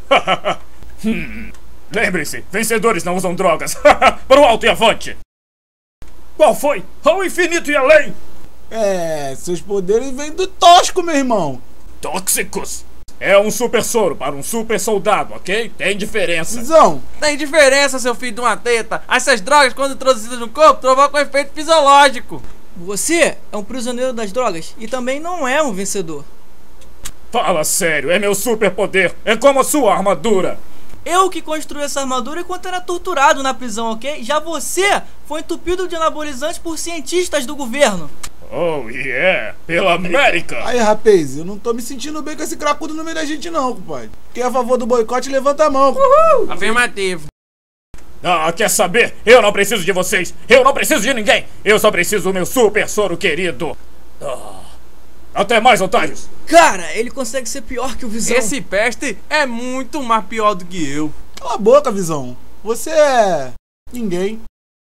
Lembre-se, vencedores não usam drogas. Para o alto e avante. Qual foi? Ao infinito e além. Seus poderes vêm do tóxico, meu irmão. Tóxicos. É um super soro para um super soldado, ok? Tem diferença. Visão. Tem diferença, seu filho de uma teta. Essas drogas, quando introduzidas no corpo, provocam efeito fisiológico. Você é um prisioneiro das drogas e também não é um vencedor. Fala sério, é meu super poder. É como a sua armadura. Eu que construí essa armadura enquanto era torturado na prisão, ok? Já você foi entupido de anabolizantes por cientistas do governo. Oh, yeah! Pela América! Aí, rapaz, eu não tô me sentindo bem com esse cracudo no meio da gente não, compadre. Quem é a favor do boicote, levanta a mão. Uhul. Afirmativo. Ah, quer saber? Eu não preciso de vocês. Eu não preciso de ninguém. Eu só preciso do meu super soro querido. Até mais, otários. Cara, ele consegue ser pior que o Visão. Esse peste é muito mais pior do que eu. Cala a boca, Visão. Você é... ninguém.